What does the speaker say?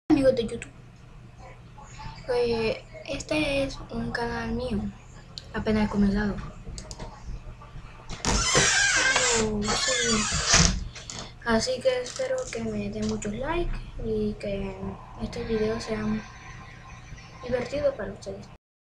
Amigos de YouTube, pues este es un canal mío, apenas he comenzado. Sí. Así que espero que me den muchos likes y que estos videos sean divertidos para ustedes.